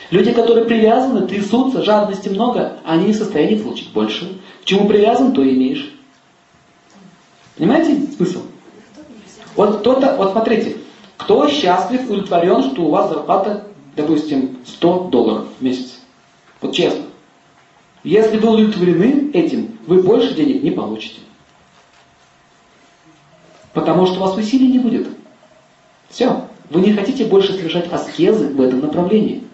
Люди, которые привязаны, трясутся, жадности много, они не в состоянии получить больше. К чему привязан, то и имеешь. Понимаете смысл? Вот кто-то, вот смотрите, кто счастлив, удовлетворен, что у вас зарплата, допустим, $100 в месяц? Вот честно. Если вы удовлетворены этим, вы больше денег не получите. Потому что у вас усилий не будет. Все. Вы не хотите больше совершать аскезы в этом направлении.